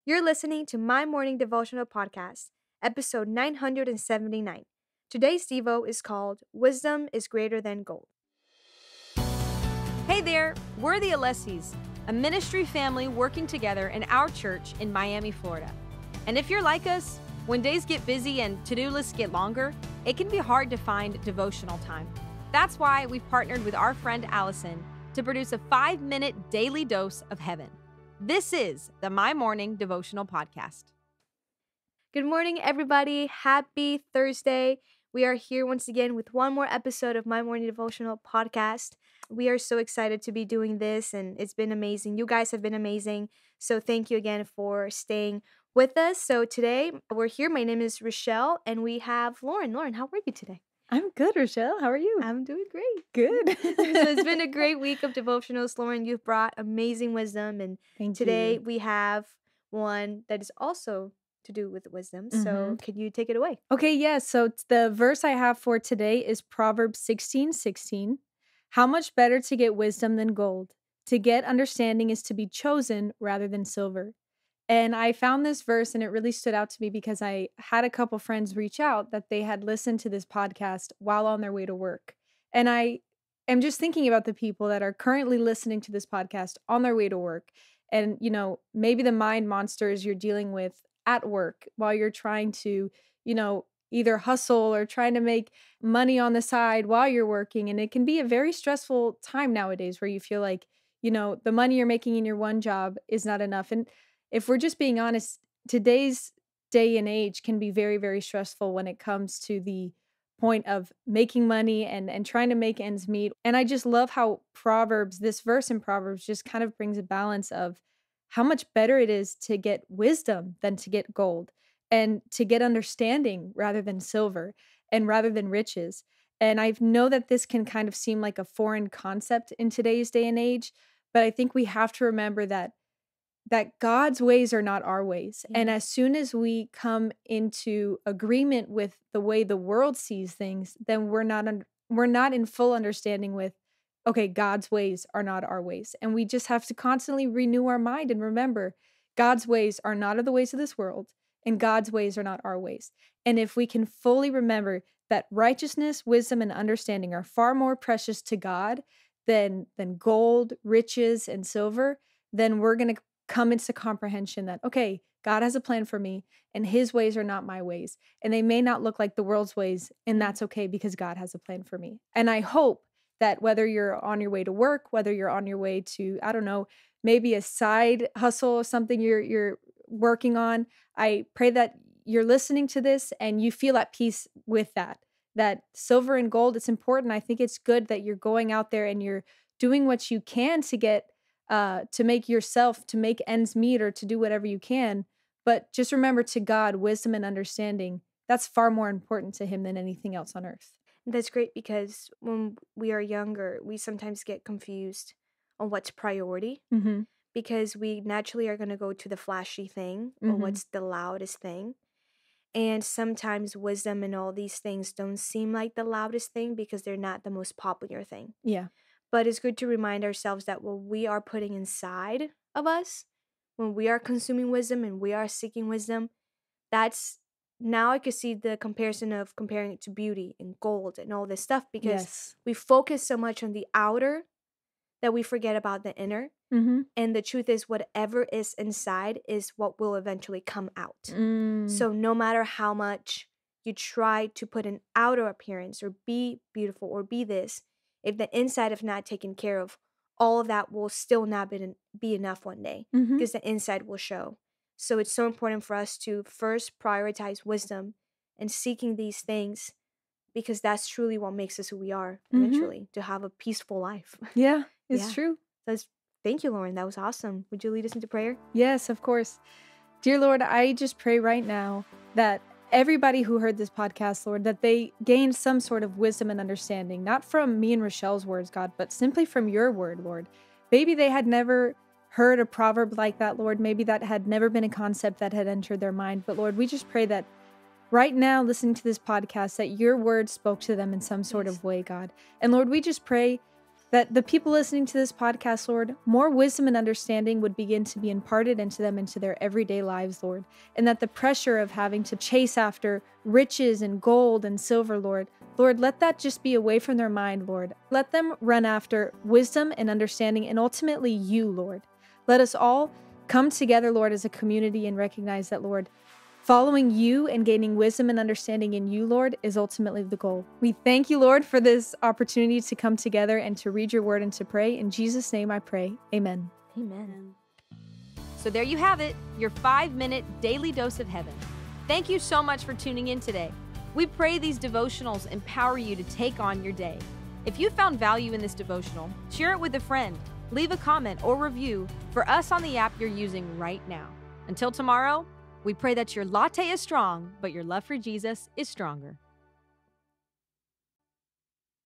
You're listening to My Morning Devotional Podcast, episode 979. Today's Devo is called Wisdom is Greater Than Gold. Hey there, we're the Alessis, a ministry family working together in our church in Miami, Florida. And if you're like us, when days get busy and to-do lists get longer, it can be hard to find devotional time. That's why we've partnered with our friend Alison to produce a 5-minute daily dose of heaven. This is the My Morning Devotional Podcast. Good morning, everybody. Happy Thursday. We are here once again with one more episode of My Morning Devotional Podcast. We are so excited to be doing this, and it's been amazing. You guys have been amazing. So thank you again for staying with us. So today we're here. My name is Rochelle, and we have Lauren. Lauren, how are you today? I'm good, Rochelle. How are you? I'm doing great. Good. So it's been a great week of devotionals. Lauren, you've brought amazing wisdom. And today we have one that is also to do with wisdom. So can you take it away? Okay, yeah. So the verse I have for today is Proverbs 16:16. How much better to get wisdom than gold? To get understanding is to be chosen rather than silver. And I found this verse and it really stood out to me because I had a couple friends reach out that they had listened to this podcast while on their way to work. And I am just thinking about the people that are currently listening to this podcast on their way to work. And, maybe the mind monsters you're dealing with at work while you're trying to, either hustle or trying to make money on the side while you're working. And it can be a very stressful time nowadays where you feel like, the money you're making in your one job is not enough. And if we're just being honest, today's day and age can be very, very stressful when it comes to the point of making money and trying to make ends meet. And I just love how this verse in Proverbs just kind of brings a balance of how much better it is to get wisdom than to get gold, and to get understanding rather than silver and rather than riches. And I know that this can kind of seem like a foreign concept in today's day and age, but I think we have to remember that God's ways are not our ways. Yeah. And as soon as we come into agreement with the way the world sees things, then we're not in full understanding with, okay, God's ways are not our ways. And we just have to constantly renew our mind and remember God's ways are not of the ways of this world, and God's ways are not our ways. And if we can fully remember that righteousness, wisdom, and understanding are far more precious to God than gold, riches, and silver, then we're going to come into comprehension that, okay, God has a plan for me and his ways are not my ways. And they may not look like the world's ways, and that's okay because God has a plan for me. And I hope that whether you're on your way to work, whether you're on your way to, I don't know, maybe a side hustle or something you're working on, I pray that you're listening to this and you feel at peace with that silver and gold, it's important. I think it's good that you're going out there and you're doing what you can to get to make ends meet or to do whatever you can. But just remember, to God, wisdom and understanding, that's far more important to him than anything else on earth. That's great because when we are younger, we sometimes get confused on what's priority because we naturally are going to go to the flashy thing or what's the loudest thing. And sometimes wisdom and all these things don't seem like the loudest thing because they're not the most popular thing. Yeah. But it's good to remind ourselves that what we are putting inside of us, when we are consuming wisdom and we are seeking wisdom, now I could see the comparison of comparing it to beauty and gold and all this stuff because we focus so much on the outer that we forget about the inner. And the truth is, whatever is inside is what will eventually come out. So no matter how much you try to put an outer appearance or be beautiful or be this, if the inside is not taken care of, all of that will still not be enough one day because the inside will show. So it's so important for us to first prioritize wisdom and seeking these things because that's truly what makes us who we are eventually, to have a peaceful life. Yeah, it's true. Thank you, Lauren. That was awesome. Would you lead us into prayer? Yes, of course. Dear Lord, I just pray right now that everybody who heard this podcast, Lord, that they gained some sort of wisdom and understanding, not from me and Rochelle's words, God, but simply from your word, Lord. Maybe they had never heard a proverb like that, Lord. Maybe that had never been a concept that had entered their mind. But Lord, we just pray that right now, listening to this podcast, that your word spoke to them in some sort of way, God. And Lord, we just pray That the people listening to this podcast, Lord, more wisdom and understanding would begin to be imparted into them into their everyday lives, Lord. And that the pressure of having to chase after riches and gold and silver, Lord, let that just be away from their mind, Lord. Let them run after wisdom and understanding and ultimately you, Lord. Let us all come together, Lord, as a community and recognize that, Lord, following you and gaining wisdom and understanding in you, Lord, is ultimately the goal. We thank you, Lord, for this opportunity to come together and to read your word and to pray. In Jesus' name I pray. Amen. Amen. So there you have it, your 5-minute daily dose of heaven. Thank you so much for tuning in today. We pray these devotionals empower you to take on your day. If you found value in this devotional, share it with a friend, leave a comment or review for us on the app you're using right now. Until tomorrow, we pray that your latte is strong, but your love for Jesus is stronger.